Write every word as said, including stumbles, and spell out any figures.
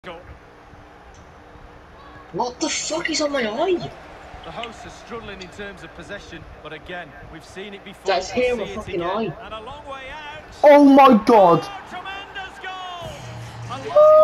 What the fuck is on my eye? The hosts are struggling in terms of possession, but again, we've seen it before. That's here on my fucking eye. And a long way out. Oh my god! Oh, tremendous goal!